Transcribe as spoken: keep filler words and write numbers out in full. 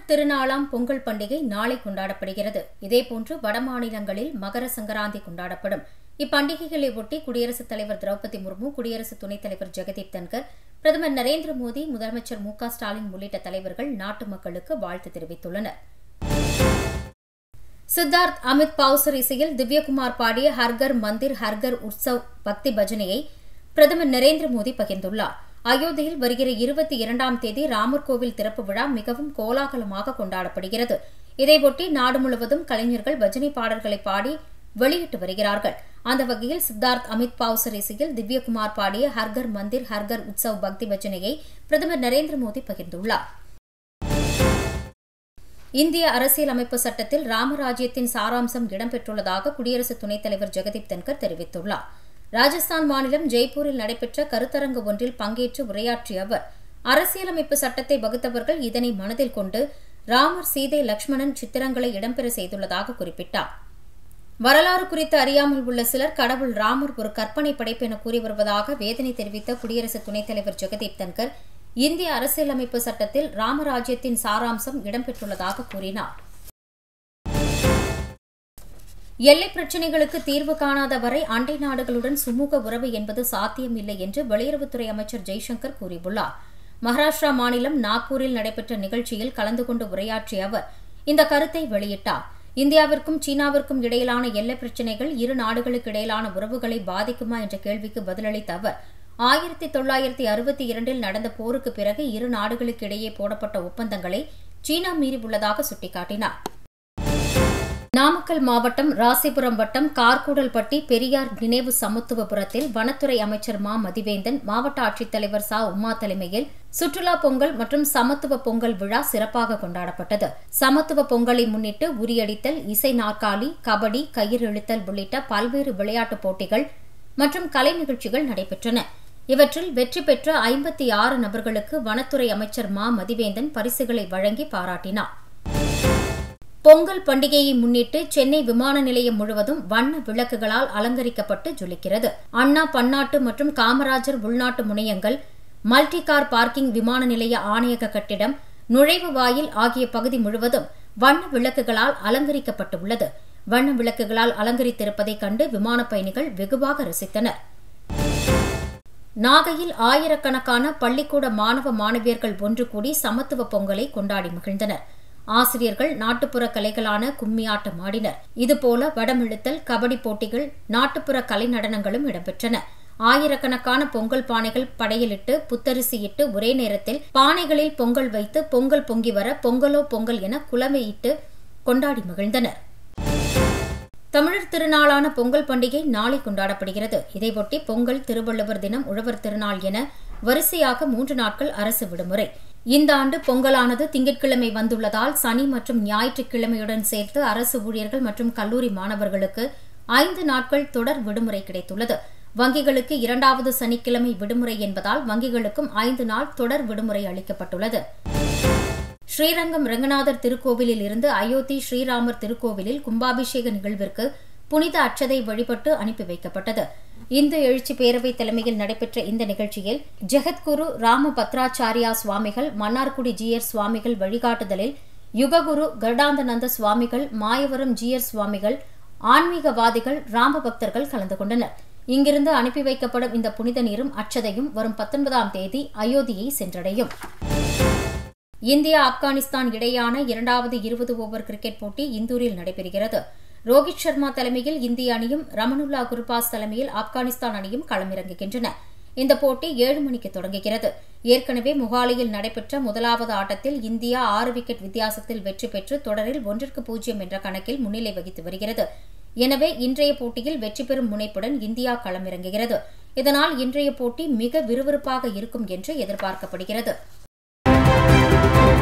தமிழர் திருநாளாம் பொங்கல் பண்டிகை நாளை கொண்டாடப்படுகிறது. இதேபோன்று வடமாநிலங்களில் மகர சங்கராந்தி கொண்டாடப்படும். இப்பண்டிகைகளை ஒட்டி குடியரசுத் தலைவர் திரௌபதி முர்மு, குடியரசு துணைத் தலைவர் ஜெகதீப் தன்கர், பிரதமர் நரேந்திர மோடி, முதலமைச்சர் மு க ஸ்டாலின் உள்ளிட்ட தலைவர்கள் நாட்டு மக்களுக்கு வாழ்த்து தெரிவித்துள்ளனர். சித்தார்த் அமித் பவுசர் இசையில் திவ்யகுமார் பாடிய ஹர்கர் மந்திர் ஹர்கர் உற்சவ் பக்தி பஜனையை பிரதமர் நரேந்திர மோடி பகிர்ந்துள்ளார். அயோத்தியில் வருகிற இருபத்தி இரண்டாம் தேதி ராமர் கோவில் திறப்பு விழா மிகவும் கோலாகலமாக கொண்டாடப்படுகிறது. இதையொட்டி நாடு முழுவதும் கலைஞர்கள் பஜனை பாடல்களை பாடி வெளியிட்டு வருகிறார்கள். அந்த வகையில் சித்தார்த் அமித் பவுசர் இசையில் திவ்யகுமார் பாடிய ஹர்கர் மந்திர் ஹர்கர் உற்சவ் பக்தி பஜனையை பிரதமர் நரேந்திர மோடி பகிர்ந்துள்ளார். இந்திய அரசியலமைப்பு சட்டத்தில் ராமராஜ்யத்தின் சாராம்சம் இடம்பெற்றுள்ளதாக குடியரசு துணைத் தலைவர் ஜெகதீப் தன்கர் தெரிவித்துள்ளார். ராஜஸ்தான் மாநிலம் ஜெய்ப்பூரில் நடைபெற்ற கருத்தரங்கு ஒன்றில் பங்கேற்று உரையாற்றிய அவர், அரசியலமைப்பு சட்டத்தை வகுத்தவர்கள் இதனை மனதில் கொண்டு ராமர், சீதை, லட்சுமணன் சித்திரங்களை இடம்பெற செய்துள்ளதாக குறிப்பிட்டார். வரலாறு குறித்து அறியாமல் உள்ள சிலர் கடவுள் ராமர் ஒரு கற்பனை படைப்பு என கூறி வருவதாக வேதனை தெரிவித்த குடியரசு துணைத் தலைவர் ஜெகதீப் தன்கர், இந்திய அரசியலமைப்பு சட்டத்தில் ராமராஜ்யத்தின் சாராம்சம் இடம்பெற்றுள்ளதாக கூறினார். எல்லைப் பிரச்சினைகளுக்கு தீர்வு காணாத வரை அண்டை நாடுகளுடன் சுமூக உறவு என்பது சாத்தியமில்லை என்று வெளியுறவுத்துறை அமைச்சர் ஜெய்சங்கர் கூறியுள்ளார். மகாராஷ்டிரா மாநிலம் நாக்பூரில் நடைபெற்ற நிகழ்ச்சியில் கலந்து கொண்டு உரையாற்றிய அவர் இந்த கருத்தை வெளியிட்டார். இந்தியாவிற்கும் சீனாவிற்கும் இடையிலான எல்லைப் பிரச்சினைகள் இரு நாடுகளுக்கு இடையிலான உறவுகளை பாதிக்குமா என்ற கேள்விக்கு பதிலளித்த அவர், ஆயிரத்தி தொள்ளாயிரத்தி அறுபத்தி இரண்டில் நடந்த போருக்கு பிறகு இரு நாடுகளுக்கு இடையே போடப்பட்ட ஒப்பந்தங்களை சீனா மீறியுள்ளதாக சுட்டிக்காட்டினார். நாமக்கல் மாவட்டம் ராசிபுரம் வட்டம் கார்கூடல்பட்டி பெரியார் நினைவு சமத்துவபுரத்தில் வனத்துறை அமைச்சர் மா மதிவேந்தன், மாவட்ட ஆட்சித்தலைவர் ச உமா தலைமையில் சுற்றுலா பொங்கல் மற்றும் சமத்துவ பொங்கல் விழா சிறப்பாக கொண்டாடப்பட்டது. சமத்துவ பொங்கலை முன்னிட்டு உரியடித்தல், இசை நாற்காலி, கபடி, கயிறு இழுத்தல் உள்ளிட்ட பல்வேறு விளையாட்டுப் போட்டிகள் மற்றும் கலை நிகழ்ச்சிகள் நடைபெற்றன. இவற்றில் வெற்றி பெற்ற ஐம்பத்தி ஆறு நபர்களுக்கு வனத்துறை அமைச்சர் மா மதிவேந்தன் பரிசுகளை வழங்கி பாராட்டினார். பொங்கல் பண்டிகையை முன்னிட்டு சென்னை விமான நிலையம் முழுவதும் வண்ண விளக்குகளால் அலங்கரிக்கப்பட்டு ஜொலிக்கிறது. அண்ணா பன்னாட்டு மற்றும் காமராஜர் உள்நாட்டு முனையங்கள், மல்டி கார் பார்க்கிங், விமான நிலைய ஆணையக கட்டிடம், நுழைவு வாயில் ஆகிய பகுதி முழுவதும் வண்ண விளக்குகளால் அலங்கரிக்கப்பட்டுள்ளது. வண்ண விளக்குகளால் அலங்கரித்திருப்பதைக் கண்டு விமான பயணிகள் வெகுவாக ரசித்தனர். நாகையில் ஆயிரக்கணக்கான பள்ளிக்கூட மாணவ மாணவியர்கள் ஒன்று கூடி சமத்துவ பொங்கலை கொண்டாடி மகிழ்ந்தனர். ஆசிரியர்கள் நாட்டுப்புற கலைகளான கும்மியாட்டம் ஆடினர். இதுபோல வடமிழுத்தல், கபடி போட்டிகள், நாட்டுப்புற கலை நடனங்களும் இடம்பெற்றன. ஆயிரக்கணக்கான பொங்கல் பானைகள் படையலிட்டு புத்தரிசியிட்டு ஒரே நேரத்தில் பானைகளில் பொங்கல் வைத்து பொங்கல் பொங்கி வர பொங்கலோ பொங்கல் என குலவையிட்டு கொண்டாடி மகிழ்ந்தனர். தமிழர் திருநாளான பொங்கல் பண்டிகை நாளை கொண்டாடப்படுகிறது. இதையொட்டி பொங்கல், திருவள்ளுவர் தினம், உழவர் திருநாள் என வரிசையாக மூன்று நாட்கள் அரசு விடுமுறை. இந்த ஆண்டு பொங்கலானது திங்கட்கிழமை வந்துள்ளதால் சனி மற்றும் ஞாயிற்றுக்கிழமையுடன் சேர்த்து அரசு ஊழியர்கள் மற்றும் கல்லூரி மாணவர்களுக்கு ஐந்து நாட்கள் தொடர் விடுமுறை கிடைத்துள்ளது. வங்கிகளுக்கு இரண்டாவது சனிக்கிழமை விடுமுறை என்பதால் வங்கிகளுக்கும் ஐந்து நாள் தொடர் விடுமுறை அளிக்கப்பட்டுள்ளது. ஸ்ரீரங்கம் ரங்கநாதர் திருக்கோவிலில் இருந்து அயோத்தி ஸ்ரீராமர் திருக்கோவிலில் கும்பாபிஷேக நிகழ்விற்கு புனித அட்சதை வழிபட்டு அனுப்பி வைக்கப்பட்டது. இந்து எழுச்சி பேரவை தலைமையில் நடைபெற்ற இந்த நிகழ்ச்சியில் ஜெகத்குரு ராம பத்ராச்சாரியா சுவாமிகள், மன்னார்குடி ஜீயர் சுவாமிகள் வழிகாட்டுதலில் யுககுரு கருடாந்தநந்த சுவாமிகள், மாயவரம் ஜீயர் சுவாமிகள், ஆன்மீகவாதிகள், ராம பக்தர்கள் கலந்து கொண்டனர். இங்கிருந்து அனுப்பி வைக்கப்படும் இந்த புனித நீரும் அட்சதையும் வரும் பத்தொன்பதாம் தேதி அயோத்தியை சென்றடையும். இந்தியா ஆப்கானிஸ்தான் இடையேயான இரண்டாவது இருபது ஓவர் கிரிக்கெட் போட்டி இந்தூரில் நடைபெறுகிறது. ரோஹித் சர்மா தலைமையில் இந்திய அணியும், ரமனுல்லா குர்பாஸ் தலைமையில் ஆப்கானிஸ்தான் அணியும் களமிறங்குகின்றன. இந்த போட்டி ஏழு மணிக்கு தொடங்குகிறது. ஏற்கனவே மொஹாலியில் நடைபெற்ற முதலாவது ஆட்டத்தில் இந்தியா ஆறு விக்கெட் வித்தியாசத்தில் வெற்றி பெற்று தொடரில் ஒன்றிற்கு பூஜ்ஜியம் என்ற கணக்கில் முன்னிலை வகித்து வருகிறது. எனவே இன்றைய போட்டியில் வெற்றி பெறும் முனைப்புடன் இந்தியா களமிறங்குகிறது. இதனால் இன்றைய போட்டி மிக விறுவிறுப்பாக இருக்கும் என்று எதிர்பார்க்கப்படுகிறது.